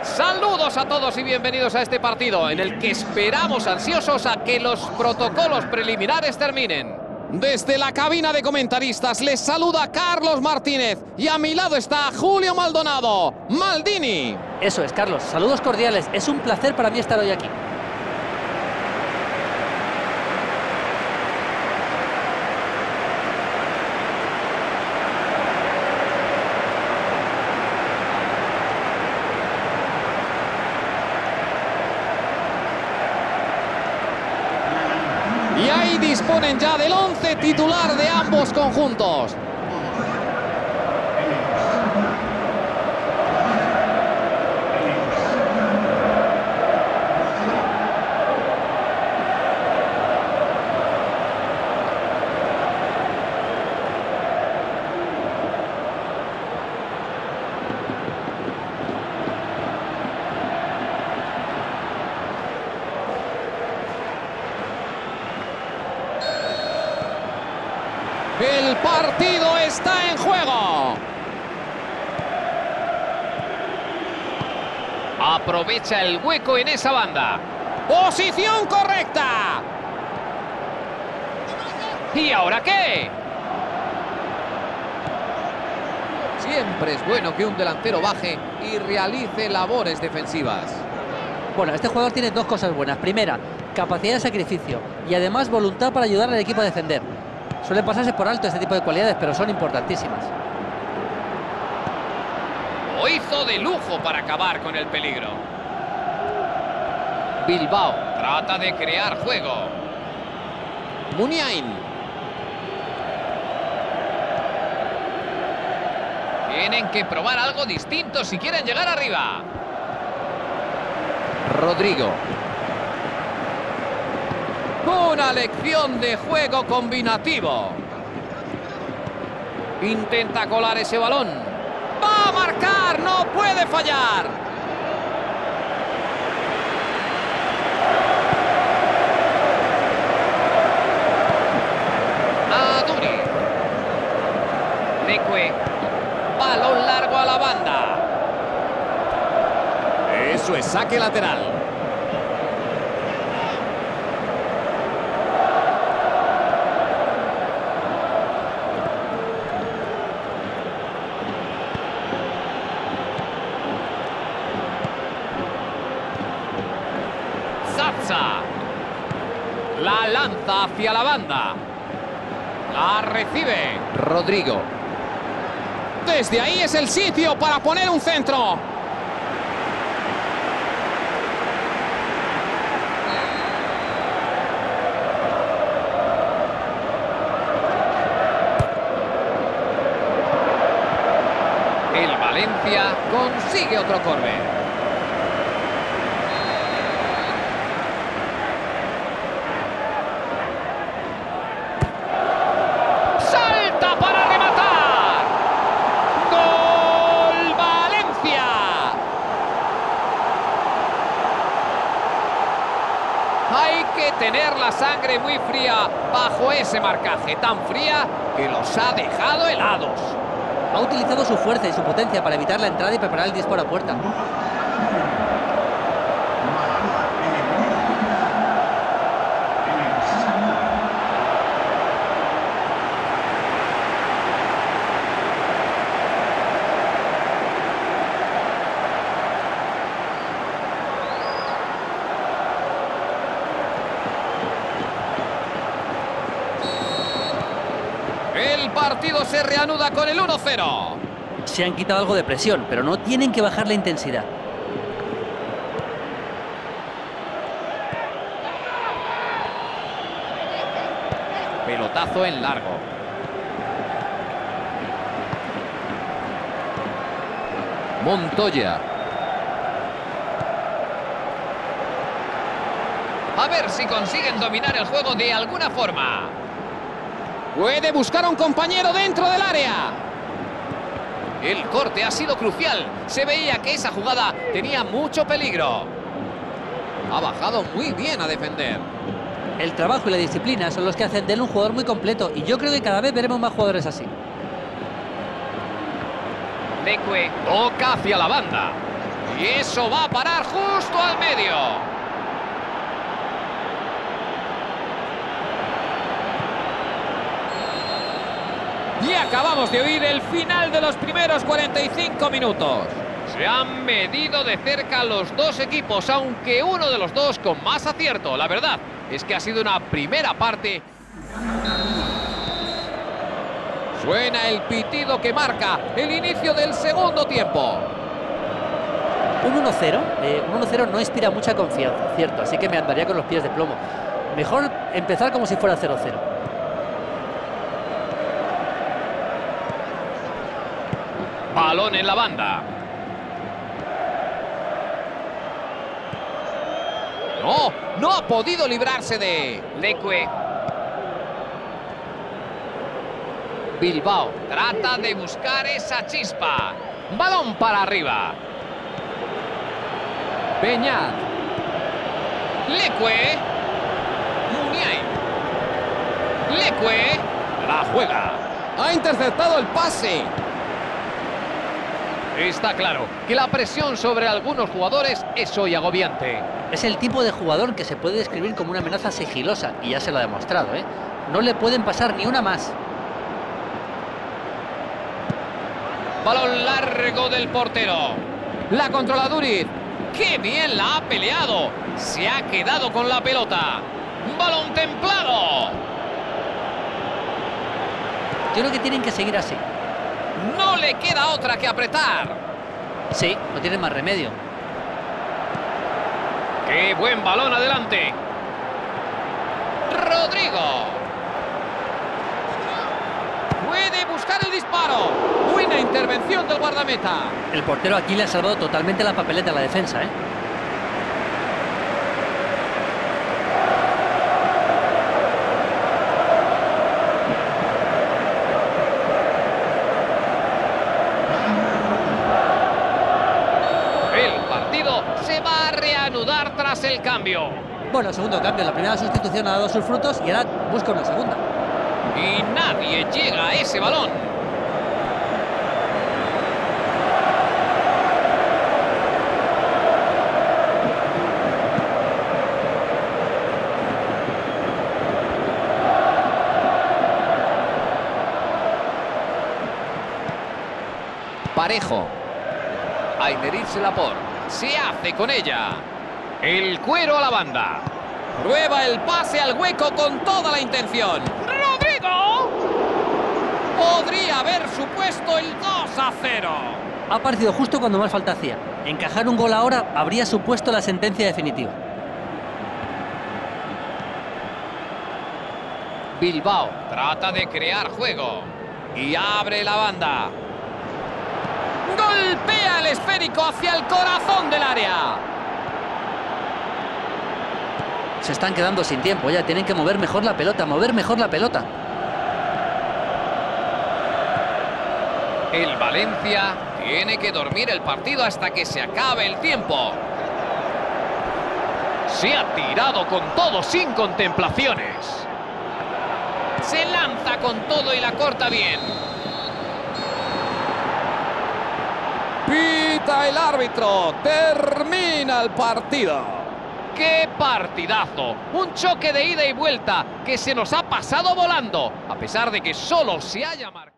Saludos a todos y bienvenidos a este partido en el que esperamos ansiosos a que los protocolos preliminares terminen. Desde la cabina de comentaristas les saluda Carlos Martínez y a mi lado está Julio Maldonado, Maldini. Eso es, Carlos. Saludos cordiales. Es un placer para mí estar hoy aquí. Y ahí disponen ya del 11 titular de ambos conjuntos. El partido está en juego. Aprovecha el hueco en esa banda. Posición correcta. ¿Y ahora qué? Siempre es bueno que un delantero baje y realice labores defensivas. Bueno, este jugador tiene dos cosas buenas. Primera, capacidad de sacrificio y además voluntad para ayudar al equipo a defender. Suelen pasarse por alto este tipo de cualidades, pero son importantísimas. Lo hizo de lujo para acabar con el peligro. Bilbao trata de crear juego. Muniain. Tienen que probar algo distinto si quieren llegar arriba. Rodrigo. Una lección de juego combinativo. Intenta colar ese balón. ¡Va a marcar! ¡No puede fallar! Aduri. Leque. Balón largo a la banda. Eso es saque lateral. La lanza hacia la banda. La recibe Rodrigo. Desde ahí es el sitio para poner un centro. El Valencia consigue otro córner. Hay que tener la sangre muy fría bajo ese marcaje, tan fría que los ha dejado helados. Ha utilizado su fuerza y su potencia para evitar la entrada y preparar el disparo a puerta. El partido se reanuda con el 1-0. Se han quitado algo de presión, pero no tienen que bajar la intensidad. Pelotazo en largo. Montoya. A ver si consiguen dominar el juego de alguna forma. Puede buscar a un compañero dentro del área. El corte ha sido crucial. Se veía que esa jugada tenía mucho peligro. Ha bajado muy bien a defender. El trabajo y la disciplina son los que hacen de él un jugador muy completo y yo creo que cada vez veremos más jugadores así. Leque toca hacia la banda. Y eso va a parar justo al medio. Y acabamos de oír el final de los primeros 45 minutos. Se han medido de cerca los dos equipos, aunque uno de los dos con más acierto. La verdad es que ha sido una primera parte. Suena el pitido que marca el inicio del segundo tiempo. Un 1-0 no inspira mucha confianza, cierto, así que me andaría con los pies de plomo. Mejor empezar como si fuera 0-0. Balón en la banda. No ha podido librarse de Leque. Bilbao trata de buscar esa chispa. Balón para arriba. Peñat. Leque. Muniain. Leque. La juega. Ha interceptado el pase. Está claro que la presión sobre algunos jugadores es hoy agobiante. Es el tipo de jugador que se puede describir como una amenaza sigilosa, y ya se lo ha demostrado, ¿eh? No le pueden pasar ni una más. Balón largo del portero. La controla Duriz. ¡Qué bien la ha peleado! Se ha quedado con la pelota. ¡Balón templado! Yo creo que tienen que seguir así. No le queda otra que apretar. Sí, no tienen más remedio. ¡Qué buen balón adelante! Rodrigo. Puede buscar el disparo. Buena intervención del guardameta. El portero aquí le ha salvado totalmente la papeleta a la defensa, ¿eh? Se va a reanudar tras el cambio. Bueno, segundo cambio. La primera sustitución ha dado sus frutos y ahora busca una segunda. Y nadie llega a ese balón. Parejo. Aymeric Laporte. Se hace con ella. El cuero a la banda. Prueba el pase al hueco con toda la intención. ¡Rodrigo! Podría haber supuesto el 2-0. Ha aparecido justo cuando más falta hacía. Encajar un gol ahora habría supuesto la sentencia definitiva. Bilbao trata de crear juego. Y abre la banda. Golpea el esférico hacia el corazón del área. Se están quedando sin tiempo, ya tienen que mover mejor la pelota, El Valencia tiene que dormir el partido hasta que se acabe el tiempo. Se ha tirado con todo, sin contemplaciones. Se lanza con todo y la corta bien. Pita el árbitro. Termina el partido. ¡Qué partidazo! Un choque de ida y vuelta que se nos ha pasado volando, a pesar de que solo se haya marcado.